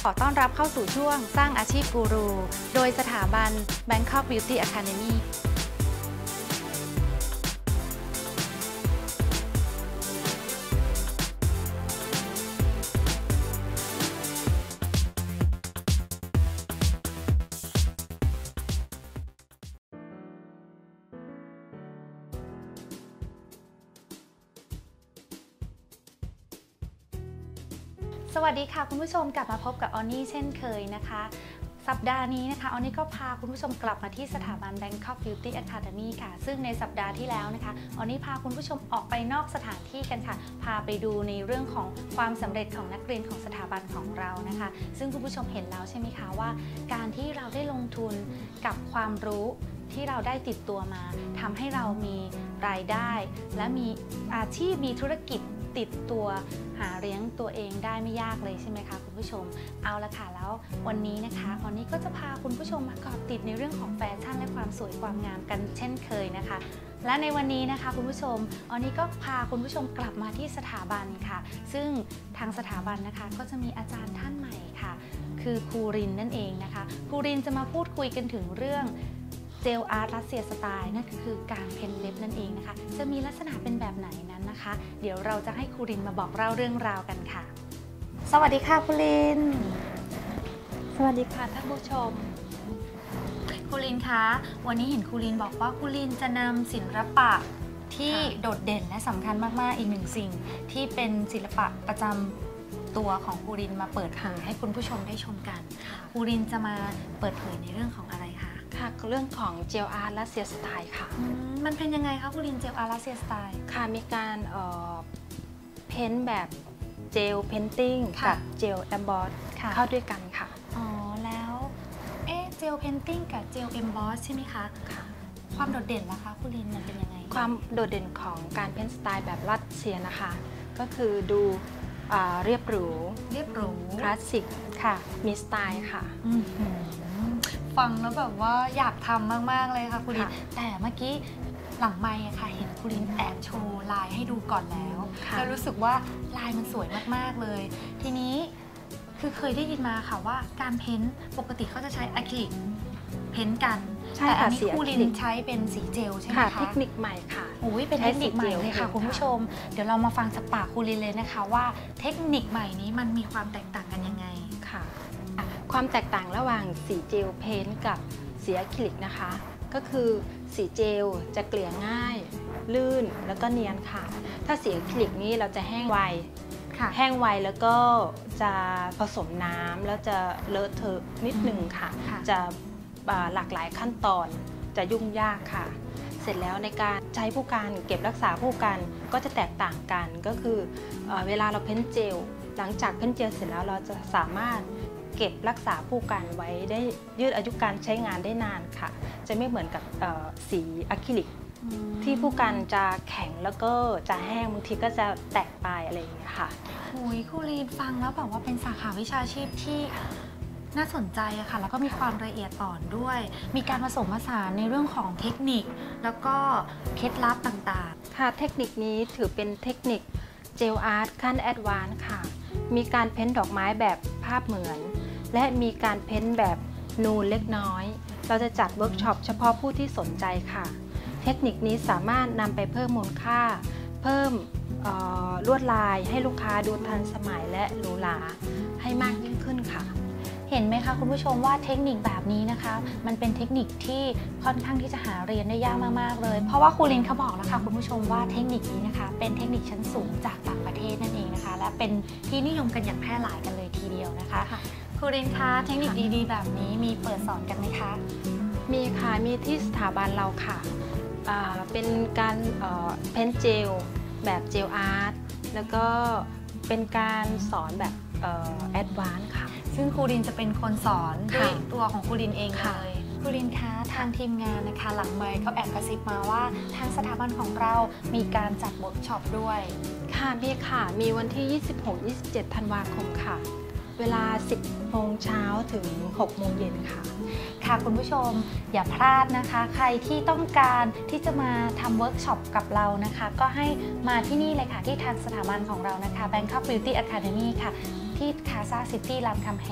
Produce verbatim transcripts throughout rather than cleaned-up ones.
ขอต้อนรับเข้าสู่ช่วงสร้างอาชีพกูรูโดยสถาบัน Bangkok Beauty Academyสวัสดีค่ะคุณผู้ชมกลับมาพบกับออนนี่เช่นเคยนะคะสัปดาห์นี้นะคะออนนี่ก็พาคุณผู้ชมกลับมาที่สถาบัน Bangkok Beauty Academy ค่ะซึ่งในสัปดาห์ที่แล้วนะคะออนนี่พาคุณผู้ชมออกไปนอกสถานที่กันค่ะพาไปดูในเรื่องของความสำเร็จของนักเรียนของสถาบันของเรานะคะซึ่งคุณผู้ชมเห็นแล้วใช่ไหมคะว่าการที่เราได้ลงทุนกับความรู้ที่เราได้ติดตัวมาทำให้เรามีรายได้และมีอาชีพมีธุรกิจติดตัวหาเลี้ยงตัวเองได้ไม่ยากเลยใช่ไหมคะคุณผู้ชมเอาละค่ะแล้ววันนี้นะคะออนนี้ก็จะพาคุณผู้ชมมาเกาะติดในเรื่องของแฟชั่นและความสวยความงามกันเช่นเคยนะคะและในวันนี้นะคะคุณผู้ชมออนนี้ก็พาคุณผู้ชมกลับมาที่สถาบันค่ะซึ่งทางสถาบันนะคะก็จะมีอาจารย์ท่านใหม่ค่ะคือครูรินนั่นเองนะคะครูรินจะมาพูดคุยกันถึงเรื่องเจลอาร์ตรัสเซียสไตล์นั่นก็คือการเพ้นเล็บนั่นเองนะคะจะมีลักษณะเป็นแบบไหนนั้นนะคะเดี๋ยวเราจะให้ครูรินมาบอกเล่าเรื่องราวกันค่ะสวัสดีค่ะครูรินสวัสดีค่ะท่านผู้ชมครูรินคะวันนี้เห็นครูรินบอกว่าครูรินจะนำศิลปะที่โดดเด่นและสำคัญมากๆอีกหนึ่งสิ่งที่เป็นศิลปะประจำตัวของครูรินมาเปิดเผยให้คุณผู้ชมได้ชมกันครูรินจะมาเปิดเผยในเรื่องของอะไรคะค่ะเรื่องของเจลอาร์ตรัสเซียสไตล์ค่ะมันเป็นยังไงคะคุณลินเจลอาร์ตรัสเซียสไตล์ค่ะมีการเพ้นแบบเจลเพนติ้งกับเจลแอมบอสเข้าด้วยกันค่ะอ๋อแล้วเอ๊ะเจลเพนติ้งกับเจลแอมบอสใช่ไหมคะค่ะความโดดเด่นล่ะคะคุณลินมันเป็นยังไงความโดดเด่นของการเพ้นสไตล์แบบรัสเซียนะคะก็คือดูเรียบหรูเรียบหรูคลาสสิกค่ะมีสไตล์ค่ะฟังแล้วแบบว่าอยากทำมากๆเลยค่ะคุณลินแต่เมื่อกี้หลังไมค์ค่ะเห็นคุณลินแอบโชว์ลายให้ดูก่อนแล้วแล้วรู้สึกว่าลายมันสวยมากๆเลยทีนี้คือเคยได้ยินมาค่ะว่าการเพ้นปกติเขาจะใช้อะคริลิกเพ้นกันแต่อันนี้คุณลินใช้เป็นสีเจลใช่ไหมคะเทคนิคใหม่ค่ะโอ้ยเป็นเทคนิคใหม่เลยค่ะคุณผู้ชมเดี๋ยวเรามาฟังจากปากคุณลินเลยนะคะว่าเทคนิคใหม่นี้มันมีความแตกต่างกันยังไงค่ะความแตกต่างระหว่างสีเจลเพ้นกับสีอะคริลิกนะคะก็คือสีเจลจะเกลี่ยง่ายลื่นแล้วก็เนียนค่ะถ้าสีอะคริลิกนี้เราจะแห้งไวแห้งไวแล้วก็จะผสมน้ำแล้วจะเลอะเทอะนิดนึงค่ะจะหลากหลายขั้นตอนจะยุ่งยากค่ะเสร็จแล้วในการใช้ผู้กันเก็บรักษาผู้กันก็จะแตกต่างกันก็คือเวลาเราเพ้นเจลหลังจากเพ้นเจลเสร็จแล้วเราจะสามารถเก็บรักษาผู้กันไว้ได้ยืดอายุการใช้งานได้นานค่ะจะไม่เหมือนกับสีอะคริลิกที่ผู้กันจะแข็งแล้วก็จะแห้งบางทีก็จะแตกปลายอะไรอย่างเงี้ยค่ะโอ้ยครูลีนฟังแล้วแบบว่าเป็นสาขาวิชาชีพที่น่าสนใจอะค่ะแล้วก็มีความละเอียดอ่อนด้วยมีการผสมผสานในเรื่องของเทคนิคแล้วก็เคล็ดลับต่างๆค่ะเทคนิคนี้ถือเป็นเทคนิคเจลอาร์ตขั้นแอดวานซ์ค่ะมีการเพ้นดอกไม้แบบภาพเหมือนและมีการเพ้นแบบนูนเล็กน้อยเราจะจัดเวิร์กช็อปเฉพาะผู้ที่สนใจค่ะเทคนิคนี้สามารถนำไปเพิ่มมูลค่าเพิ่มลวดลายให้ลูกค้าดูทันสมัยและหรูหราให้มากยิ่งขึ้นค่ะเห็นไหมคะคุณผู้ชมว่าเทคนิคแบบนี้นะคะมันเป็นเทคนิคที่ค่อนข้างที่จะหาเรียนได้ยากมากๆเลยเพราะว่าครูลินเขาบอกแล้วค่ะคุณผู้ชมว่าเทคนิคนี้นะคะเป็นเทคนิคชั้นสูงจากต่างประเทศนั่นเองนะคะและเป็นที่นิยมกันอย่างแพร่หลายกันเลยทีเดียวนะคะครูลินคะเทคนิคดีๆแบบนี้มีเปิดสอนกันไหมคะมีค่ะมีที่สถาบันเราค่ะเป็นการเพ้นเจลแบบเจลอาร์ตแล้วก็เป็นการสอนแบบแอดวานซ์ค่ะซึ่งครูลินจะเป็นคนสอนด้วยตัวของครูลินเองเลยครูลินคะทางทีมงานนะคะหลังไมค์เขาแอบกระซิบมาว่าทางสถาบันของเรามีการจัดเวิร์กช็อปด้วยค่ะมีค่ะมีวันที่ ยี่สิบหก ยี่สิบเจ็ด ธันวาคมค่ะเวลา สิบโมงเช้าถึง หกโมงเย็นค่ะค่ะคุณผู้ชมอย่าพลาดนะคะใครที่ต้องการที่จะมาทำเวิร์กช็อปกับเรานะคะก็ให้มาที่นี่เลยค่ะที่ทางสถาบันของเรานะคะ Bangkok Beauty Academy ค่ะที่ Casa City รามคำแหงนะคะ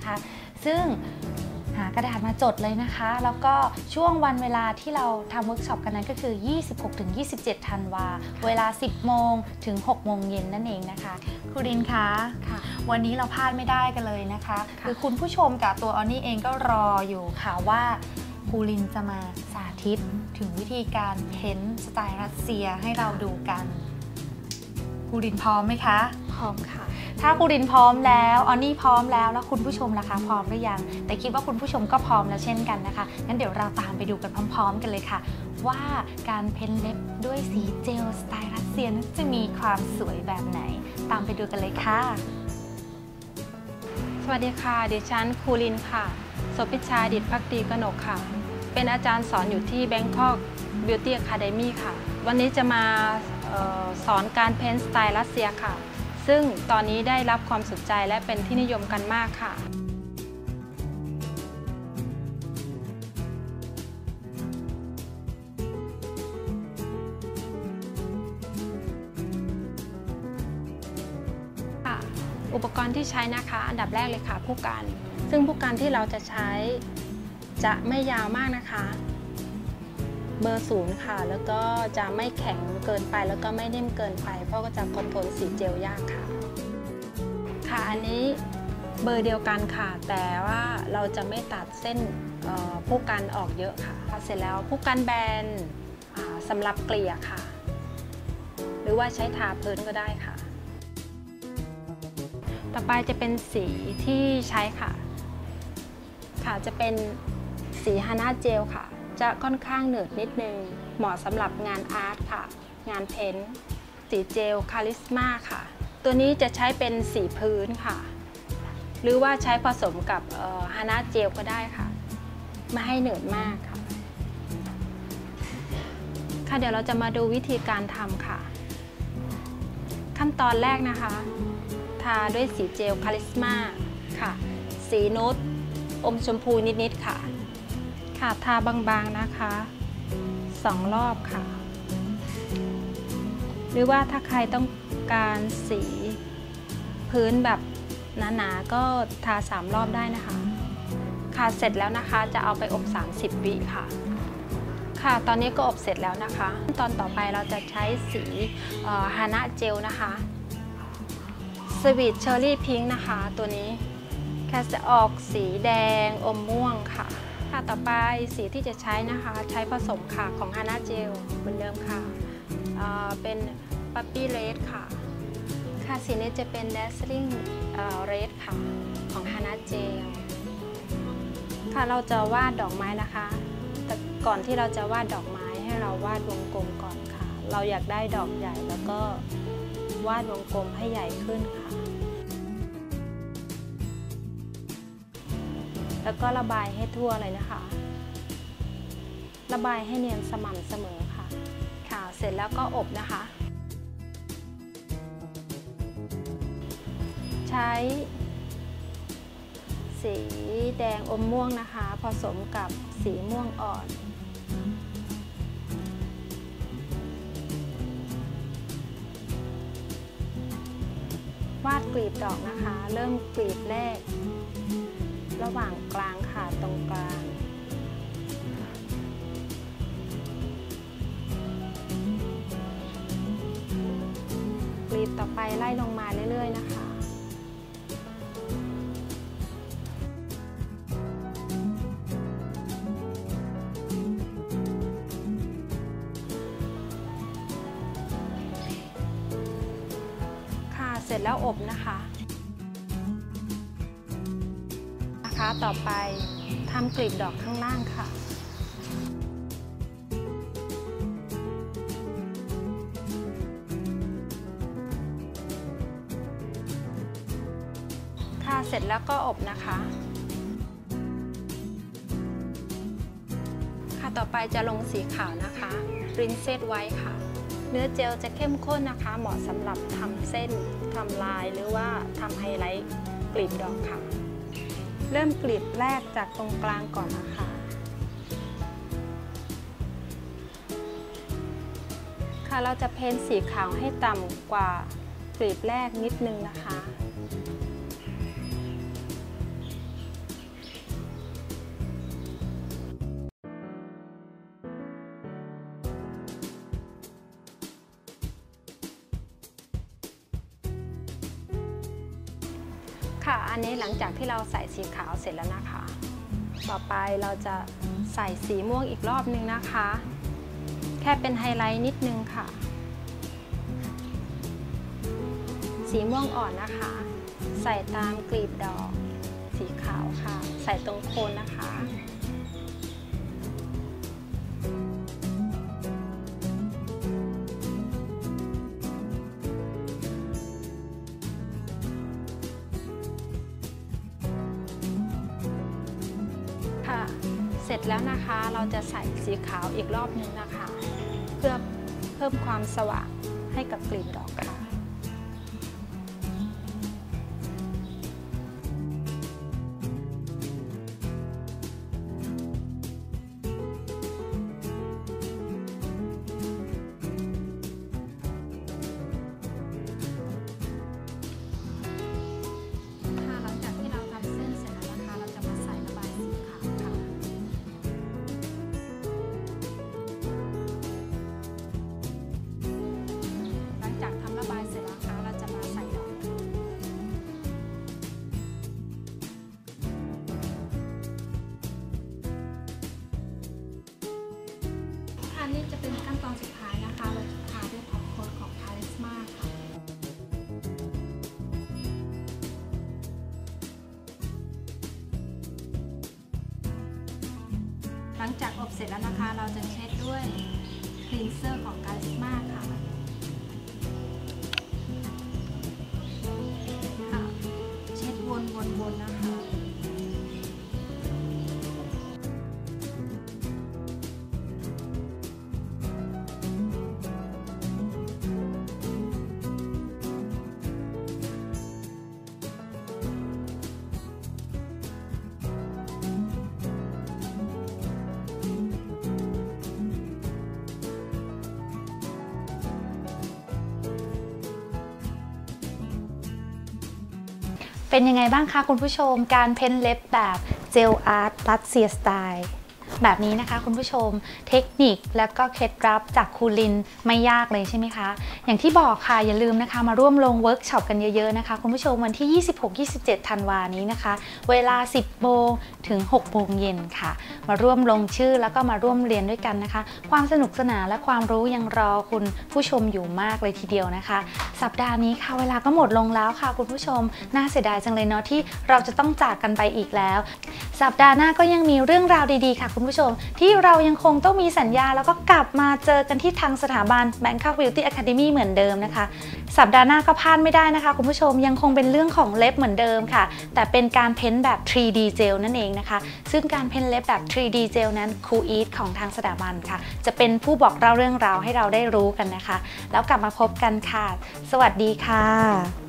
นะคะซึ่งหากระดาษมาจดเลยนะคะแล้วก็ช่วงวันเวลาที่เราทำเวิร์กช็อปกันนั้นก็คือ ยี่สิบหกถึงยี่สิบเจ็ด ธันวาเวลา สิบโมงถึง หกโมงเย็นนั่นเองนะคะครูรินคะวันนี้เราพลาดไม่ได้กันเลยนะคะคือคุณผู้ชมกับตัวออนนี่เองก็รออยู่ค่ะว่าครูรินจะมาสาธิตถึงวิธีการเพ้นท์สไตล์รัสเซียให้เราดูกันครูรินพร้อมไหมคะพร้อมค่ะถ้าครูรินพร้อมแล้วออนนี่พร้อมแล้วแล้วคุณผู้ชมล่ะคะพร้อมหรือยังแต่คิดว่าคุณผู้ชมก็พร้อมแล้วเช่นกันนะคะงั้นเดี๋ยวเราตามไปดูกันพร้อมๆกันเลยค่ะว่าการเพ้นเล็บด้วยสีเจลสไตล์รัสเซียนั้นจะมีความสวยแบบไหนตามไปดูกันเลยค่ะสวัสดีค่ะดิฉันครูรินค่ะโสภิชาดิษฐ์ภักดีกนกค่ะเป็นอาจารย์สอนอยู่ที่ Bangkok Beauty Academy ค่ะวันนี้จะมาออสอนการเพ้นท์สไตล์รัสเซียค่ะซึ่งตอนนี้ได้รับความสนใจและเป็นที่นิยมกันมากค่ะอุปกรณ์ที่ใช้นะคะอันดับแรกเลยค่ะผู้กันซึ่งผู้กันที่เราจะใช้จะไม่ยาวมากนะคะเบอร์ศูนย์ค่ะแล้วก็จะไม่แข็งเกินไปแล้วก็ไม่นิ่มเกินไปเพราะก็จะคอนโทรลสีเจลยากค่ะค่ะอันนี้เบอร์เดียวกันค่ะแต่ว่าเราจะไม่ตัดเส้นผู้กันออกเยอะค่ะเสร็จแล้วผู้กันแบนสำหรับเกลี่ยค่ะหรือว่าใช้ทาพื้นก็ได้ค่ะต่อไปจะเป็นสีที่ใช้ค่ะค่ะจะเป็นสีฮาน่าเจลค่ะจะค่อนข้างหนืดนิดนึงเหมาะสำหรับงานอาร์ตค่ะงานเพ้นท์สีเจลคาริสมาค่ะตัวนี้จะใช้เป็นสีพื้นค่ะหรือว่าใช้ผสมกับฮาน่าเจลก็ได้ค่ะไม่ให้หนืดมากค่ะค่ะเดี๋ยวเราจะมาดูวิธีการทำค่ะขั้นตอนแรกนะคะทาด้วยสีเจลคาริสมาค่ะสีนูดอมชมพูนิดๆค่ะค่ะทาบางๆนะคะสองรอบค่ะหรือว่าถ้าใครต้องการสีพื้นแบบหนาๆก็ทาสามรอบได้นะคะค่ะเสร็จแล้วนะคะจะเอาไปอบสามสิบวิค่ะค่ะตอนนี้ก็อบเสร็จแล้วนะคะตอนต่อไปเราจะใช้สีฮาน่าเจลนะคะสวีทเชอร์รี่พิงค์นะคะตัวนี้แค่จะออกสีแดงอมม่วงค่ะค่ะต่อไปสีที่จะใช้นะคะใช้ผสมค่ะของฮาน่าเจลเหมือนเดิมค่ะเป็นปั๊ปปี้เรดค่ะค่ะสีนี้จะเป็น Dazzling Red ค่ะของฮาน่าเจลค่ะเราจะวาดดอกไม้นะคะแต่ก่อนที่เราจะวาดดอกไม้ให้เราวาดวงกลมก่อนค่ะเราอยากได้ดอกใหญ่แล้วก็วาดวงกลมให้ใหญ่ขึ้นค่ะแล้วก็ระบายให้ทั่วเลยนะคะระบายให้เนียนสม่ำเสมอค่ะค่ะเสร็จแล้วก็อบนะคะใช้สีแดงอมม่วงนะคะผสมกับสีม่วงอ่อนวาดกลีบดอกนะคะเริ่มกลีบแรกระหว่างกลางค่ะตรงกลางกลีบต่อไปไล่ลงมาเรื่อยๆนะคะค่ะเสร็จแล้วอบนะคะต่อไปทำกลีบดอกข้างล่างค่ะค่ะเสร็จแล้วก็อบนะคะค่ะต่อไปจะลงสีขาวนะคะ Princess White ค่ะเนื้อเจลจะเข้มข้นนะคะเหมาะสำหรับทำเส้นทำลายหรือว่าทำไฮไลท์กลีบดอกค่ะเริ่มกลีบแรกจากตรงกลางก่อนนะคะค่ะเราจะเพ้นสีขาวให้ต่ำกว่ากลีบแรกนิดนึงนะคะค่ะอันนี้หลังจากที่เราใส่สีขาวเสร็จแล้วนะคะต่อไปเราจะใส่สีม่วงอีกรอบนึงนะคะแค่เป็นไฮไลท์นิดนึงค่ะสีม่วงอ่อนนะคะใส่ตามกลีบดอกสีขาวค่ะใส่ตรงโคนนะคะค่ะเสร็จแล้วนะคะเราจะใส่สีขาวอีกรอบนึงนะคะเพื่อเพิ่มความสว่างให้กับกลีบดอกค่ะนี่จะเป็นขั้นตอนสุดท้ายนะคะเราจะทาด้วยท็อปโค้ทของคาริสมาค่ะหลังจากอบเสร็จแล้วนะคะเราจะเช็ดด้วยคลีนเซอร์ของคาริสมาค่ะค่ะเช็ดวนๆๆนะคะเป็นยังไงบ้างคะคุณผู้ชมการเพ้นเล็บแบบเจลอาร์ตรัสเซียสไตล์แบบนี้นะคะคุณผู้ชมเทคนิคและก็เคล็ดลับจากครูลินไม่ยากเลยใช่ไหมคะอย่างที่บอกค่ะอย่าลืมนะคะมาร่วมลงเวิร์กช็อปกันเยอะๆนะคะคุณผู้ชมวันที่ ยี่สิบหก ยี่สิบเจ็ด ธันวานี้นะคะเวลา สิบโมงถึง หกโมงเย็นค่ะมาร่วมลงชื่อแล้วก็มาร่วมเรียนด้วยกันนะคะความสนุกสนานและความรู้ยังรอคุณผู้ชมอยู่มากเลยทีเดียวนะคะสัปดาห์นี้ค่ะเวลาก็หมดลงแล้วค่ะคุณผู้ชมน่าเสียดายจังเลยเนาะที่เราจะต้องจากกันไปอีกแล้วสัปดาห์หน้าก็ยังมีเรื่องราวดีๆค่ะคุณผู้ชมที่เรายังคงต้องมีสัญญาแล้วก็กลับมาเจอกันที่ทางสถาบัน Bangkok Beauty Academy เหมือนเดิมนะคะสัปดาห์หน้าก็พลาดไม่ได้นะคะคุณผู้ชมยังคงเป็นเรื่องของเล็บเหมือนเดิมค่ะแต่เป็นการเพ้นแบบ ทรี ดี Gel นั่นเองนะคะซึ่งการเพ้นเล็บแบบ ทรี ดี Gel นั้นครูอีทของทางสถาบันค่ะจะเป็นผู้บอกเล่าเรื่องราวให้เราได้รู้กันนะคะแล้วกลับมาพบกันค่ะสวัสดีค่ะ